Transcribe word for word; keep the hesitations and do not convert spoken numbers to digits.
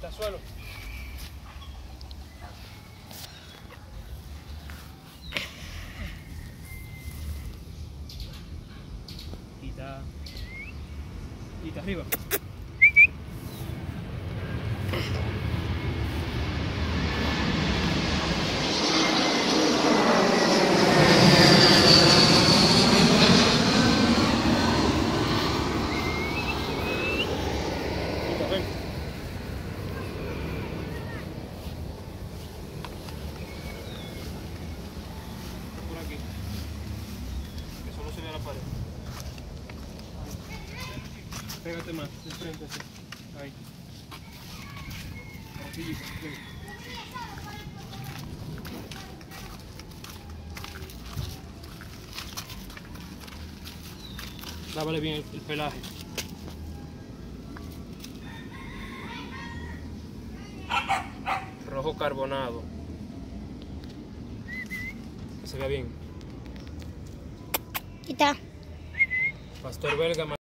Quita suelo. Quita. Quita arriba. Quita, ven. Por aquí. Que solo se vea la pared. Pégate más, de frente así. Ahí. Así, ven. Lávale bien el, el pelaje. Rojo carbonado. Que se vea bien. Quita. Pastor belga.